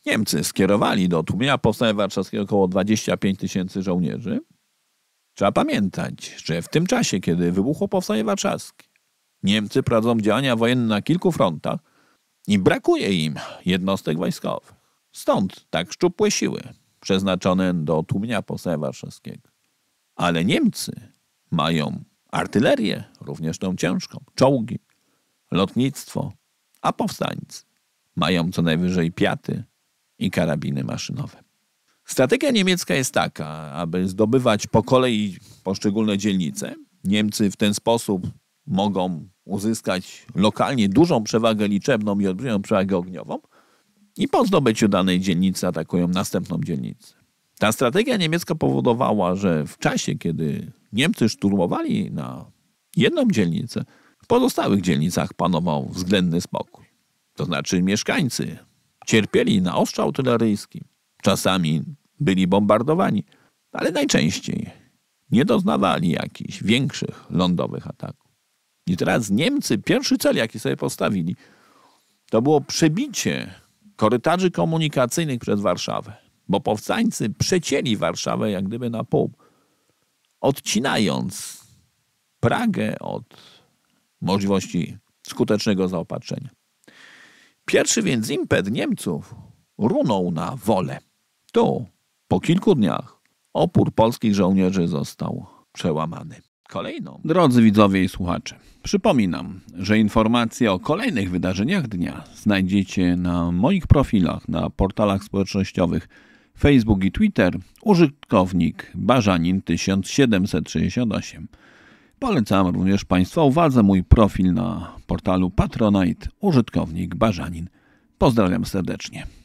Niemcy skierowali do tłumienia powstania warszawskiego około 25 000 żołnierzy. Trzeba pamiętać, że w tym czasie, kiedy wybuchło powstanie warszawskie, Niemcy prowadzą działania wojenne na kilku frontach i brakuje im jednostek wojskowych. Stąd tak szczupłe siły przeznaczone do tłumienia powstania warszawskiego. Ale Niemcy mają artylerię, również tą ciężką, czołgi, lotnictwo, a powstańcy mają co najwyżej piaty i karabiny maszynowe. Strategia niemiecka jest taka, aby zdobywać po kolei poszczególne dzielnice. Niemcy w ten sposób mogą uzyskać lokalnie dużą przewagę liczebną i olbrzymią przewagę ogniową i po zdobyciu danej dzielnicy atakują następną dzielnicę. Ta strategia niemiecka powodowała, że w czasie, kiedy Niemcy szturmowali na jedną dzielnicę, w pozostałych dzielnicach panował względny spokój. To znaczy mieszkańcy cierpieli na ostrzał artyleryjski, czasami byli bombardowani, ale najczęściej nie doznawali jakichś większych lądowych ataków. I teraz Niemcy, pierwszy cel, jaki sobie postawili, to było przebicie korytarzy komunikacyjnych przez Warszawę, bo powstańcy przecięli Warszawę jak gdyby na pół, odcinając Pragę od możliwości skutecznego zaopatrzenia. Pierwszy więc impet Niemców runął na Wolę. Tu, po kilku dniach, opór polskich żołnierzy został przełamany. Drodzy widzowie i słuchacze, przypominam, że informacje o kolejnych wydarzeniach dnia znajdziecie na moich profilach na portalach społecznościowych Facebook i Twitter, użytkownik Barzanin 1768. Polecam również Państwa uwadze mój profil na portalu Patronite, użytkownik Barzanin. Pozdrawiam serdecznie.